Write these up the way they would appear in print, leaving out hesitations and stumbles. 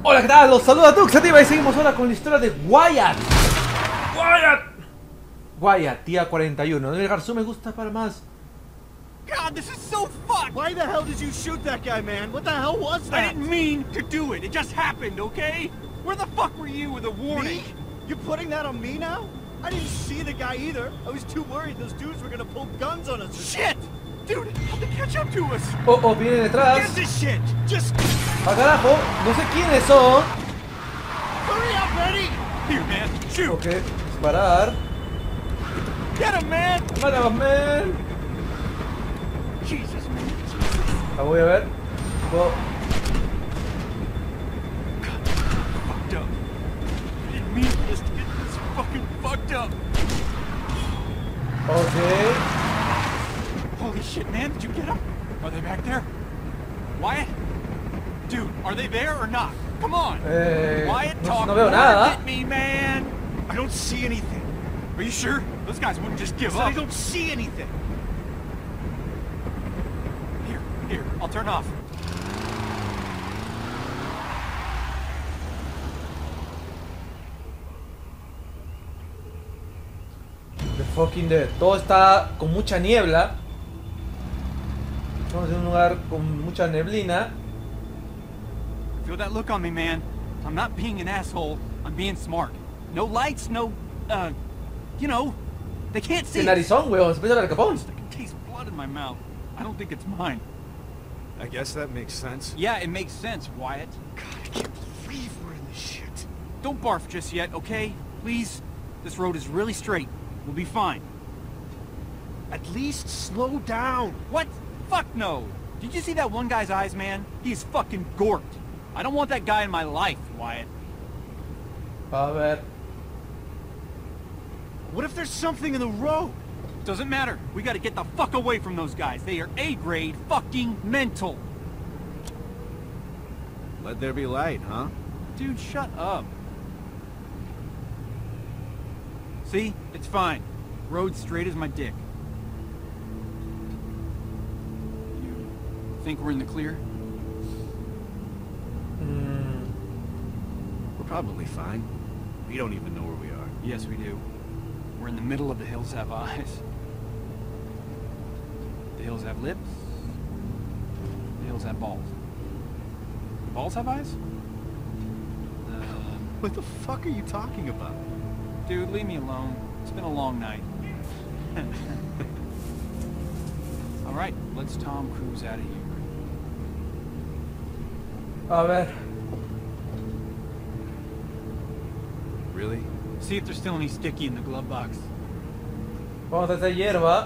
Hola, ¿qué tal? Los saluda Tuxativa y seguimos ahora con la historia de Wyatt. Wyatt, tía 41. Debe dejar su me gusta para más. God, this is so fucked! Why the hell did you shoot that guy, man? What the hell was that? I didn't mean to do it. It just happened, okay? Where the fuck were you with a warning? Me? You putting that on me now? I didn't see the guy either. I was too worried those dudes were gonna pull guns on us. Shit! Dude, how they catch up to us? Oh, viene detrás. Get this shit! Just ¡A carajo! No sé quiénes son. Hurry up, Eddie! here, man. Shoot! Ok, disparar. Get him, man! ¡Mátalos, man! Jesus, man. La voy a ver. Oh, Fucked up. I didn't mean for this to get this fucking fucked up. ok. Holy shit, man. Did you get them? Are they back there? Wyatt? Dude, are they there or not? Come on! Wyatt, talk no veo more. nada. Get me, man! I don't see anything. Are you sure? Those guys wouldn't just give up. I don't see anything. Here, I'll turn off. The fucking dead. Todo está con mucha niebla. Estamos en un lugar con mucha neblina. Feel that look on me, man. I'm not being an asshole. I'm being smart. No lights, no, you know, they can't see. El narizón, weón. Se empieza a ver el capón. I can taste blood in my mouth. I don't think it's mine. I guess that makes sense. Yeah, it makes sense, Wyatt. God, I can't believe we're in this shit. Don't barf just yet, okay? Please? This road is really straight. We'll be fine. At least slow down. What? Fuck no! Did you see that one guy's eyes, man? He's fucking gorked. I don't want that guy in my life, Wyatt. A ver. What if there's something in the road? Doesn't matter. We gotta get the fuck away from those guys. They are A-grade fucking mental. Let there be light, huh? Dude, shut up. See? It's fine. Road's straight as my dick. You think we're in the clear? We're probably fine. We don't even know where we are. Yes, we do. We're in the middle of the hills have eyes. The hills have lips. The hills have balls. The balls have eyes? What the fuck are you talking about? Dude, leave me alone. It's been a long night. All right, let's Tom Cruise out of here. A ver. Really? See if there's still any sticky in the glove box. Vamos a hacer hierba.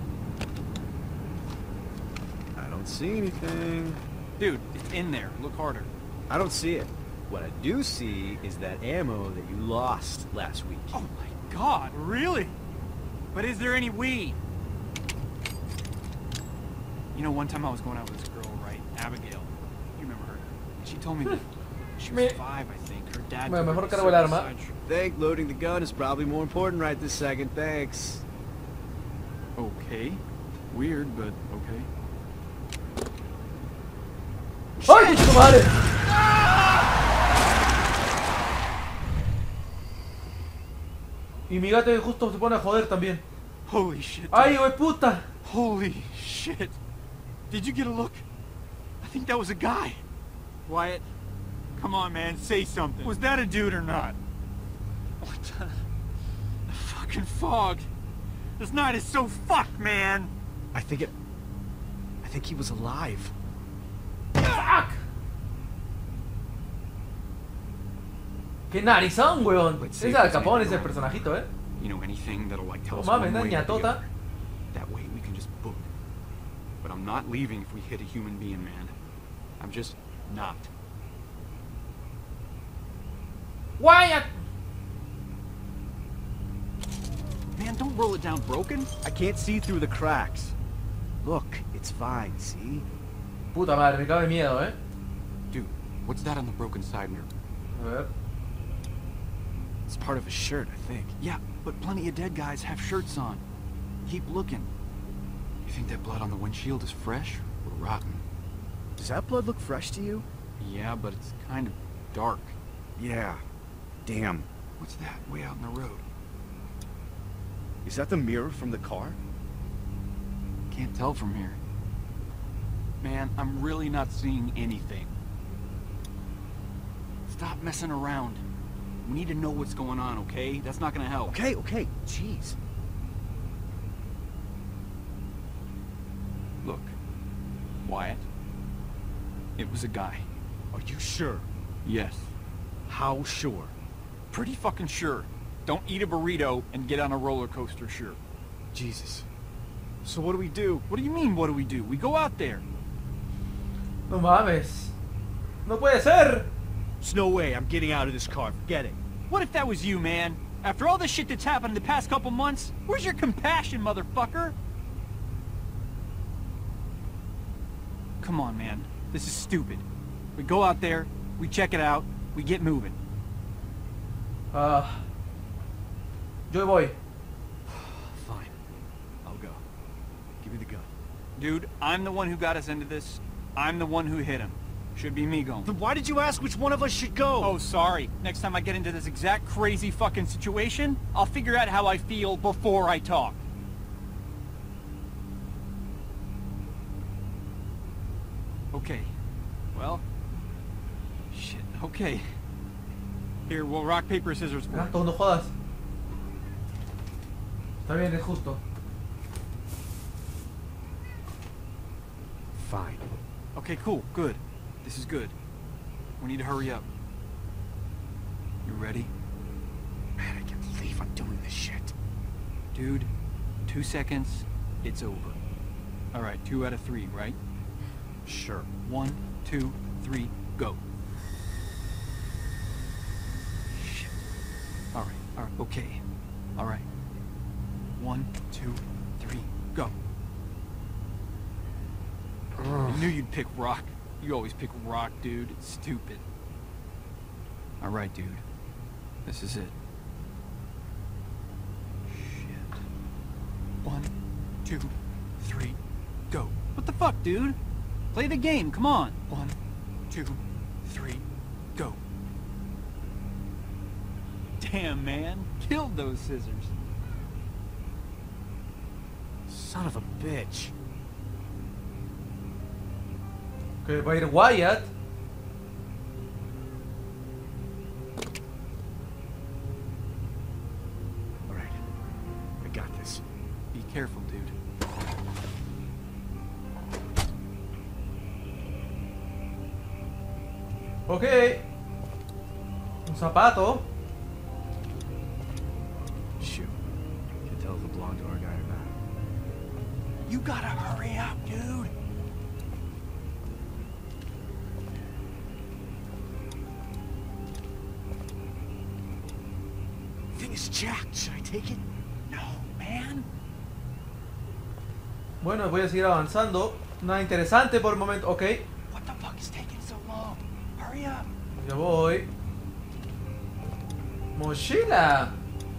I don't see anything. Dude, it's in there. Look harder. I don't see it. What I do see is that ammo that you lost last week. Oh my god, really? But is there any weed? You know, one time I was going out with this girl, right? Abigail. You remember her? She told me that she was 5, I think. Her dad took her Mejor to cargo el arma. suicide. Think loading the gun is probably more important right this second, thanks. Okay. Weird, but okay. ¡Ay, tu madre! Y mi gato justo se pone a joder también. Holy shit. ¡Ay, dude. güey, puta! Holy shit. Did you get a look? I think that was a guy. Wyatt, come on, man, say something. Was that a dude or not? What the fucking fog. This night is so fucked, man. I think he was alive. ¡Fuck! ¡Qué narizón, weón! Let's Es see Al if it's Capone, anything ese personajito, eh. You know, anything that'll like tell No us mames, one way or the ñatota. other. That way we can just book. But I'm not leaving if we hit a human being, man. I'm just not. ¡Wyatt! Man, don't roll it down broken. I can't see through the cracks. Look, it's fine, see? Puta madre, me cago de miedo, eh. Dude, what's that on the broken side mirror? A ver. It's part of a shirt, I think. Yeah, but plenty of dead guys have shirts on. Keep looking. You think that blood on the windshield is fresh or rotten? Does that blood look fresh to you? Yeah, but it's kind of dark. Yeah. Damn. What's that way out in the road? Is that the mirror from the car? Can't tell from here. Man, I'm really not seeing anything. Stop messing around. We need to know what's going on, okay? That's not gonna help. Okay. Jeez. Look, Wyatt, it was a guy. Are you sure? Yes. How sure? Pretty fucking sure. Don't eat a burrito and get on a roller coaster, sure. Jesus. So what do we do? What do you mean, what do? We go out there. No mames. No puede ser. There's no way I'm getting out of this car. Forget it. What if that was you, man? After all the shit that's happened in the past couple months, where's your compassion, motherfucker? Come on, man. This is stupid. We go out there, we check it out, we get moving. Yo voy. Fine. I'll go. Give me the gun. Dude, I'm the one who got us into this. I'm the one who hit him. Should be me going. Then why did you ask which one of us should go? Oh, sorry. Next time I get into this exact crazy fucking situation, I'll figure out how I feel before I talk. Okay. Well... Shit. Okay. Here, we'll rock, paper, scissors for it. Gato, no jodas. Está bien, es justo. Fine. Okay, cool. Good. This is good. We need to hurry up. You ready? Man, I can't believe I'm doing this shit. Dude, 2 seconds, it's over. Alright, 2 out of 3, right? Sure. 1, 2, 3, go. Shit. Alright, okay. Alright. 1, 2, 3, go. I knew you'd pick rock. You always pick rock, dude. It's stupid. Alright, dude. This is it. Shit. 1, 2, 3, go. What the fuck, dude? Play the game, come on. 1, 2, 3, go. Damn, man. Killed those scissors. Son of a bitch. Que va a ir Wyatt. Alright. I got this. Be careful, dude. Ok. Un zapato. Shoot. Can't tell if it belonged to our guy or not. You gotta hurry up, dude. Thing is jacked. Should I take it? No, man. Bueno, voy a seguir avanzando. Nada interesante por el momento. Ok. What the fuck is taking so long? Hurry up. Ya voy. Mochila.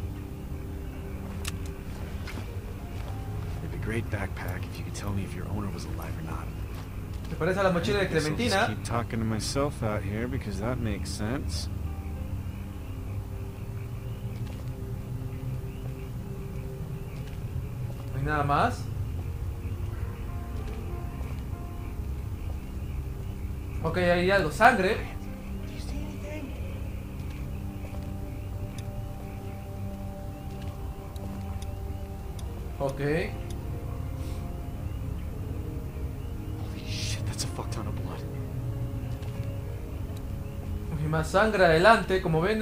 It'd be a great backpack if you could tell me if your owner was alive or not. ¿Te parece a la mochila de Guess I'll just Clementina? keep talking to myself out here because that makes sense. No hay nada más. Ok, hay algo. Sangre. Do you see anything? Ok. Holy shit, that's a fuck ton of blood. Y más sangre adelante. Como ven,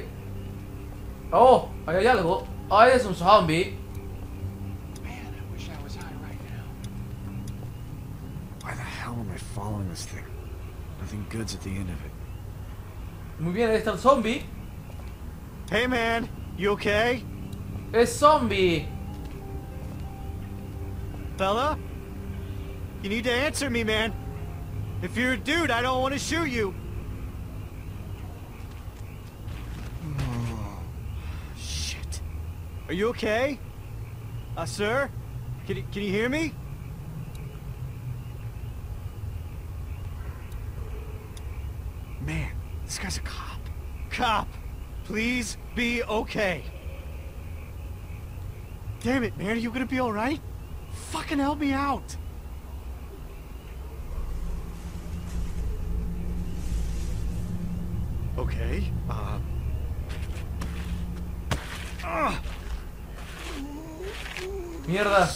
Oh, ahí hay algo. Ahí es un zombie. Man, I wish I was high right now. Why the hell am I following this thing? Nothing good's at the end of it. Muy bien, ahí está el zombie. Hey man, you okay? Es zombie. Fella? You need to answer me, man. If you're a dude, I don't want to shoot you. Oh, shit. Are you okay? Sir? Can you hear me? Man, This guy's a cop. Cop, please be okay. Damn it, man, are you gonna be alright? Fucking help me out. Okay, Mierda.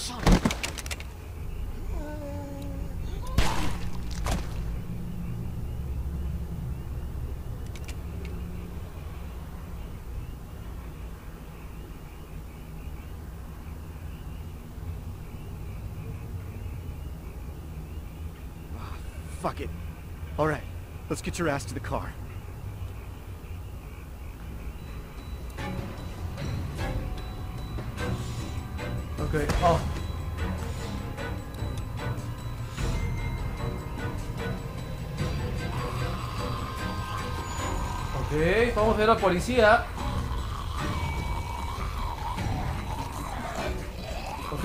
fuck it. Alright, let's get your ass to the car. Ok, oh. Ok, vamos a ver a la policía. Ok.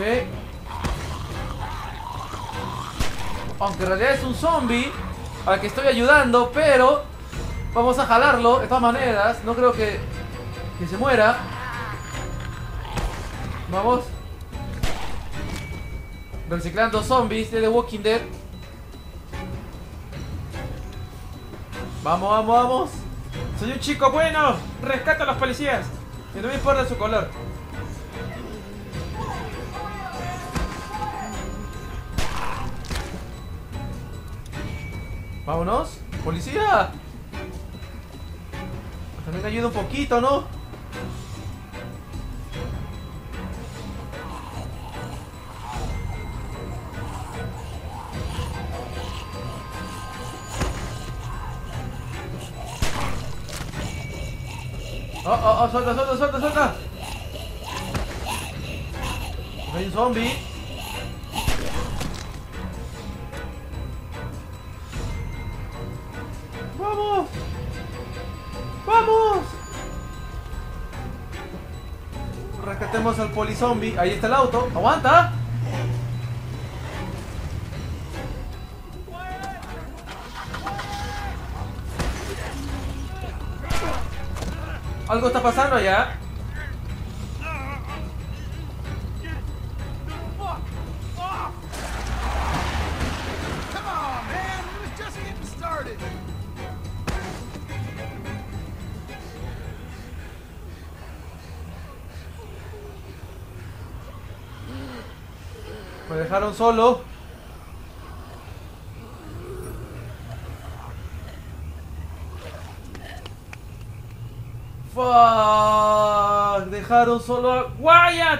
Aunque en realidad es un zombie al que estoy ayudando, pero vamos a jalarlo de todas maneras. No creo que se muera. Vamos. Reciclando zombies de The Walking Dead. Vamos, vamos, vamos. Soy un chico bueno. Rescata a los policías. Y no me importa su color. Vámonos. Policía. También ayuda un poquito, ¿no? Oh, suelta, suelta, suelta, suelta. Hay un zombie. ¡Vamos! ¡Vamos! Rescatemos al polizombie. Ahí está el auto. ¡Aguanta! Algo está pasando allá. Me dejaron solo. Fuck. Dejaron solo a Wyatt.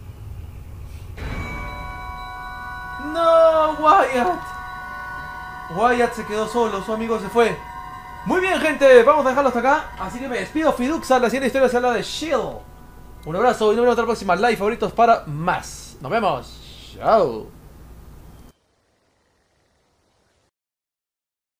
No, Wyatt. Wyatt se quedó solo, su amigo se fue. Muy bien, gente, vamos a dejarlo hasta acá. Así que me despido, Fiduxa. La siguiente historia será la de Shield. Un abrazo y nos vemos en la próxima live favoritos para más. Nos vemos. Chao.